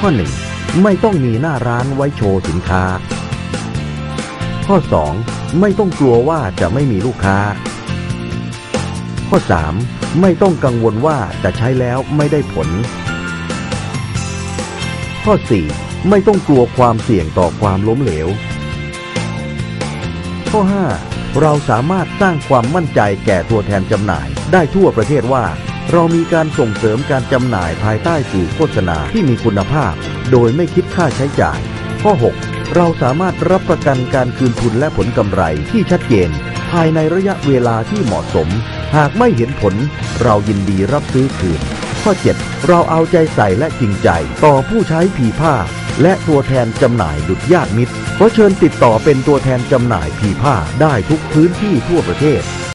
ข้อ 1. ไม่ต้องมีหน้าร้านไว้โชว์สินค้าข้อ 2. ไม่ต้องกลัวว่าจะไม่มีลูกค้าข้อ 3. ไม่ต้องกังวลว่าจะใช้แล้วไม่ได้ผลข้อ 4. ไม่ต้องกลัวความเสี่ยงต่อความล้มเหลวข้อ 5. เราสามารถสร้างความมั่นใจแก่ตัวแทนจำหน่ายได้ทั่วประเทศว่าเรามีการส่งเสริมการจำหน่ายภายใต้สื่อโฆษณาที่มีคุณภาพโดยไม่คิดค่าใช้จ่ายข้อ 6. เราสามารถรับประกันการคืนทุนและผลกำไรที่ชัดเจนภายในระยะเวลาที่เหมาะสมหากไม่เห็นผลเรายินดีรับซื้อคืนข้อ 7. เราเอาใจใส่และจริงใจต่อผู้ใช้พีผ้าและตัวแทนจำหน่ายดุจญาติมิตรขอเชิญติดต่อเป็นตัวแทนจำหน่ายพีผ้าได้ทุกพื้นที่ทั่วประเทศ